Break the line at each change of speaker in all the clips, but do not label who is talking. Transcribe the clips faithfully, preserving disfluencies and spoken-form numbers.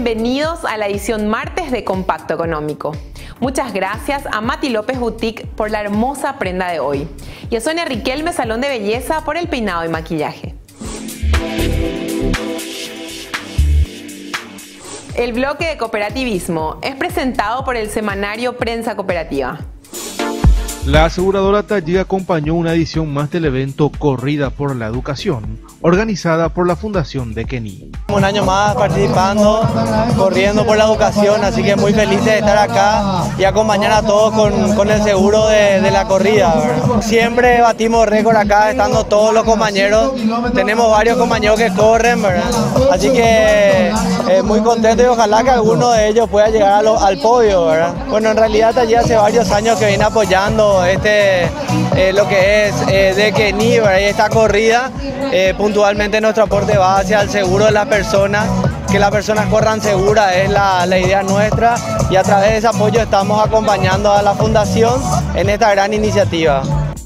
bienvenidos a la edición martes de Compacto Económico. Muchas gracias a Mati López Boutique por la hermosa prenda de hoy y a Sonia Riquelme Salón de Belleza por el peinado y maquillaje. El bloque de cooperativismo es presentado por el semanario Prensa Cooperativa.
La aseguradora Tallí acompañó una edición más del evento Corrida por la Educación, organizada por la Fundación de Kení.
Un año más participando, corriendo por la educación, así que muy feliz de estar acá y acompañar a todos con, con el seguro de, de la corrida, ¿verdad? Siempre batimos récord acá, estando todos los compañeros. Tenemos varios compañeros que corren, ¿verdad? Así que eh, muy contento y ojalá que alguno de ellos pueda llegar a lo, al podio, ¿verdad? Bueno, en realidad Tallí hace varios años que viene apoyando este eh, lo que es eh, de Kení, ¿verdad? Y esta corrida. Eh, puntualmente nuestro aporte va hacia el seguro de las personas, que las personas corran seguras es la, la idea nuestra, y a través de ese apoyo estamos acompañando a la Fundación en esta gran iniciativa.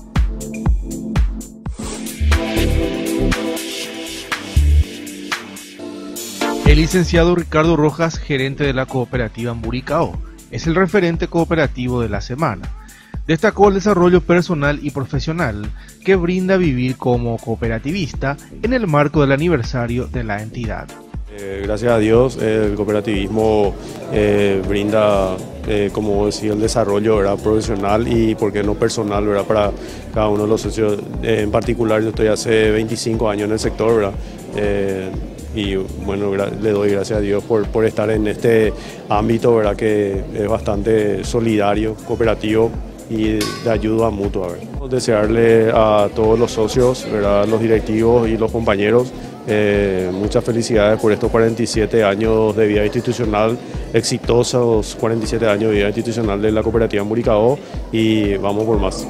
El licenciado Ricardo Rojas, gerente de la cooperativa Amburicao, es el referente cooperativo de la semana. Destacó el desarrollo personal y profesional que brinda vivir como cooperativista en el marco del aniversario de la entidad.
Eh, gracias a Dios el cooperativismo eh, brinda, eh, como decía, el desarrollo, ¿verdad?, profesional y, por qué no, personal, ¿verdad?, para cada uno de los socios. Eh, en particular, yo estoy hace veinticinco años en el sector, ¿verdad? Eh, y bueno, le doy gracias a Dios por, por estar en este ámbito, ¿verdad?, que es bastante solidario, cooperativo y de ayuda mutua, ¿verdad? Desearle a todos los socios, ¿verdad?, los directivos y los compañeros, eh, muchas felicidades por estos cuarenta y siete años de vida institucional, exitosos cuarenta y siete años de vida institucional de la cooperativa Amburicao, y vamos por más.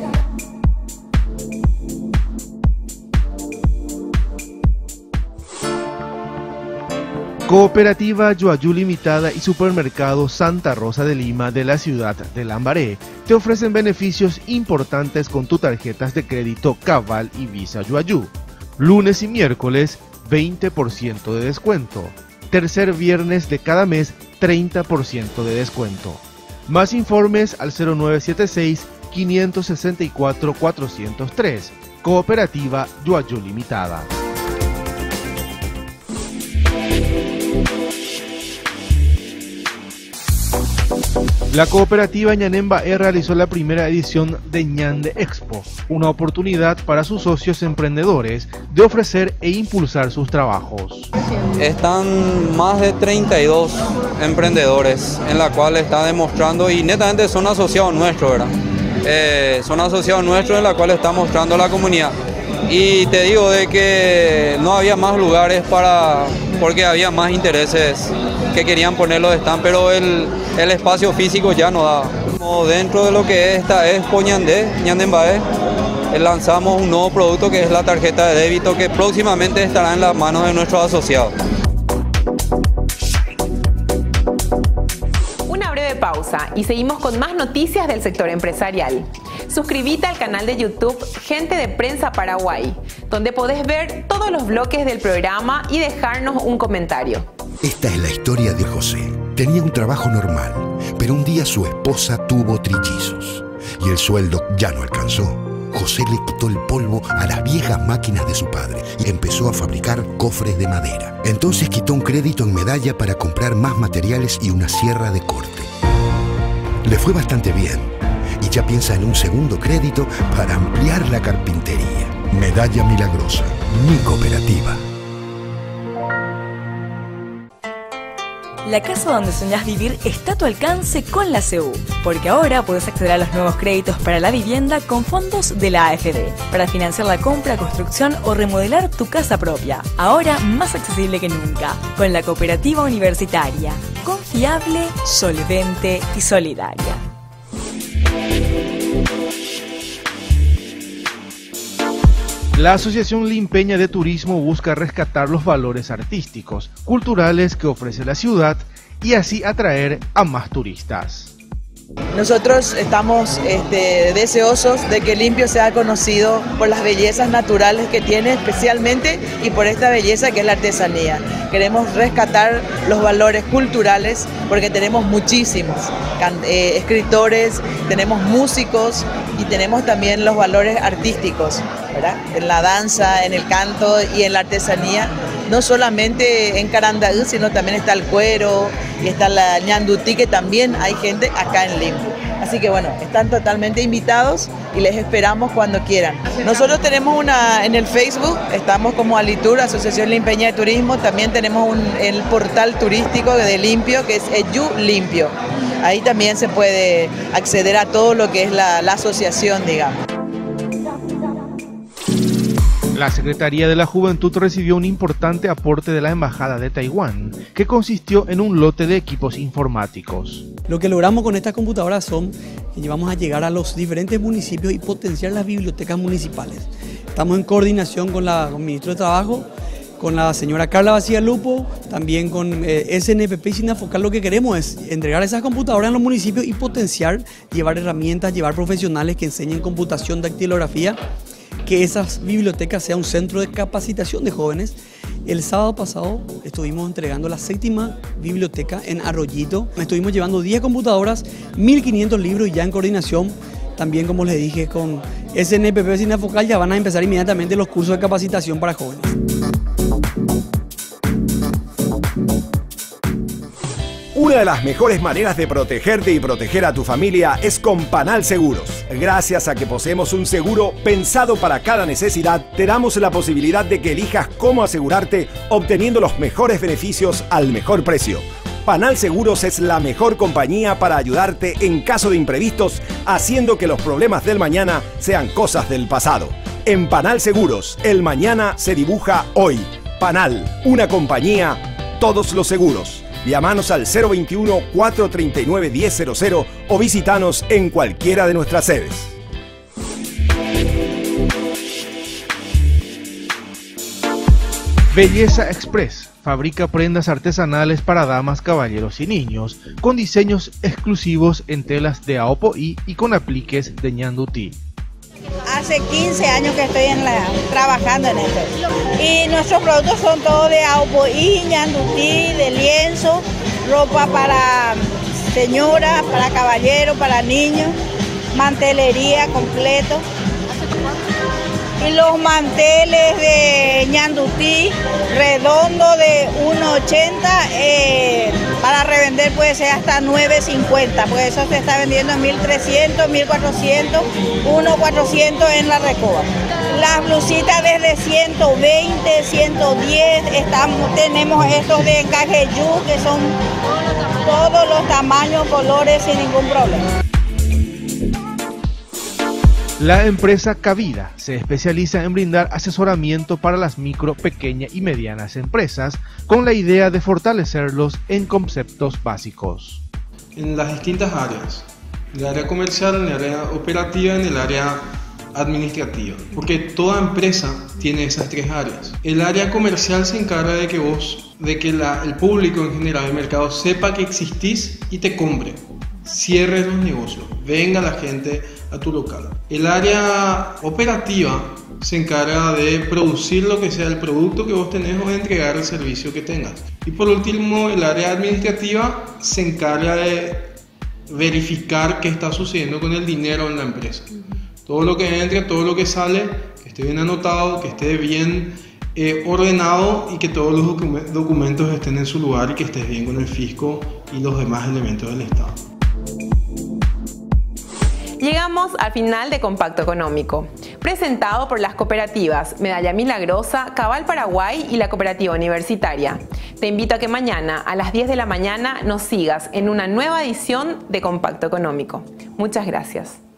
Cooperativa Yuayú Limitada y Supermercado Santa Rosa de Lima de la ciudad de Lambaré te ofrecen beneficios importantes con tus tarjetas de crédito Cabal y Visa Yuayú. Lunes y miércoles, veinte por ciento de descuento. Tercer viernes de cada mes, treinta por ciento de descuento. Más informes al cero nueve siete seis, cinco seis cuatro, cuatro cero tres. Cooperativa Yuayú Limitada. La cooperativa Ñanembaé realizó la primera edición de Ñande Expo, una oportunidad para sus socios emprendedores de ofrecer e impulsar sus trabajos.
Están más de treinta y dos emprendedores en la cual está demostrando, y netamente son asociados nuestros, ¿verdad? Eh, son asociados nuestros en la cual está mostrando la comunidad. Y te digo de que no había más lugares para, porque había más intereses que querían poner los stands, pero el, el espacio físico ya no daba. Como dentro de lo que es esta Expo Ñande, Ñandembaé, lanzamos un nuevo producto que es la tarjeta de débito, que próximamente estará en las manos de nuestros asociados.
Una breve pausa y seguimos con más noticias del sector empresarial. Suscríbete al canal de YouTube Gente de Prensa Paraguay, donde podés ver todos los bloques del programa y dejarnos un comentario.
Esta es la historia de José. Tenía un trabajo normal, pero un día su esposa tuvo trillizos y el sueldo ya no alcanzó. José le quitó el polvo a las viejas máquinas de su padre y empezó a fabricar cofres de madera. Entonces quitó un crédito en Medalla para comprar más materiales y una sierra de corte. Le fue bastante bien y ya piensa en un segundo crédito para ampliar la carpintería. Medalla Milagrosa, mi cooperativa.
La casa donde soñás vivir está a tu alcance con la C U, porque ahora puedes acceder a los nuevos créditos para la vivienda con fondos de la A F D, para financiar la compra, construcción o remodelar tu casa propia. Ahora más accesible que nunca, con la cooperativa universitaria, confiable, solvente y solidaria.
La Asociación Limpeña de Turismo busca rescatar los valores artísticos, culturales que ofrece la ciudad y así atraer a más turistas.
Nosotros estamos este, deseosos de que Limpio sea conocido por las bellezas naturales que tiene especialmente y por esta belleza que es la artesanía. queremos rescatar los valores culturales porque tenemos muchísimos eh, escritores, tenemos músicos y tenemos también los valores artísticos, ¿verdad? En la danza, en el canto y en la artesanía. No solamente en Carandaí, sino también está el cuero y está la ñandutí, que también hay gente acá en Limpio. Así que bueno, están totalmente invitados y les esperamos cuando quieran. Nosotros tenemos una en el Facebook, estamos como Alitur, Asociación Limpeña de Turismo, también tenemos un, el portal turístico de Limpio, que es Eyu Limpio. Ahí también se puede acceder a todo lo que es la, la asociación, digamos.
La Secretaría de la Juventud recibió un importante aporte de la Embajada de Taiwán, que consistió en un lote de equipos informáticos.
Lo que logramos con estas computadoras son que llevamos a llegar a los diferentes municipios y potenciar las bibliotecas municipales. Estamos en coordinación con, la, con el Ministro de Trabajo, con la señora Carla Bacía Lupo, también con eh, S N P P y Sinafocal. Lo que queremos es entregar esas computadoras en los municipios y potenciar, llevar herramientas, llevar profesionales que enseñen computación, dactilografía, que esas bibliotecas sean un centro de capacitación de jóvenes. El sábado pasado estuvimos entregando la séptima biblioteca en Arroyito. Estuvimos llevando diez computadoras, mil quinientos libros y ya en coordinación, también como les dije, con S N P P y Sinafocal ya van a empezar inmediatamente los cursos de capacitación para jóvenes.
Una de las mejores maneras de protegerte y proteger a tu familia es con Panal Seguros. Gracias a que poseemos un seguro pensado para cada necesidad, te damos la posibilidad de que elijas cómo asegurarte obteniendo los mejores beneficios al mejor precio. Panal Seguros es la mejor compañía para ayudarte en caso de imprevistos, haciendo que los problemas del mañana sean cosas del pasado. En Panal Seguros, el mañana se dibuja hoy. Panal, una compañía, todos los seguros. Llámanos al cero veintiuno, cuatrocientos treinta y nueve, diez cero cero o visítanos en cualquiera de nuestras sedes.
Belleza Express fabrica prendas artesanales para damas, caballeros y niños, con diseños exclusivos en telas de Aopoí y con apliques de ñandutí.
Hace quince años que estoy en la, trabajando en esto. Y nuestros productos son todos de Aopoí, ñandutí, de lienzo, ropa para señoras, para caballeros, para niños, mantelería completo. Y los manteles de ñandutí, redondo de uno ochenta, eh, para revender puede ser hasta nueve cincuenta, porque eso se está vendiendo en mil trescientos, mil cuatrocientos, uno cuatrocientos en la Recoba. Las blusitas desde ciento veinte, ciento diez, estamos, tenemos estos de encaje yu, que son todos los tamaños, colores, sin ningún problema.
La empresa Cavida se especializa en brindar asesoramiento para las micro, pequeñas y medianas empresas con la idea de fortalecerlos en conceptos básicos.
En las distintas áreas, en el área comercial, en el área operativa, en el área administrativa, porque toda empresa tiene esas tres áreas. El área comercial se encarga de que vos, de que la, el público en general del mercado sepa que existís y te compre. Cierres los negocios, venga la gente a tu local. El área operativa se encarga de producir lo que sea el producto que vos tenés o de entregar el servicio que tengas. Y por último, el área administrativa se encarga de verificar qué está sucediendo con el dinero en la empresa. Todo lo que entra, todo lo que sale, que esté bien anotado, que esté bien eh, ordenado y que todos los docu- documentos estén en su lugar y que estés bien con el fisco y los demás elementos del Estado.
Llegamos al final de Compacto Económico, presentado por las cooperativas Medalla Milagrosa, Cabal Paraguay y la Cooperativa Universitaria. Te invito a que mañana a las diez de la mañana nos sigas en una nueva edición de Compacto Económico. Muchas gracias.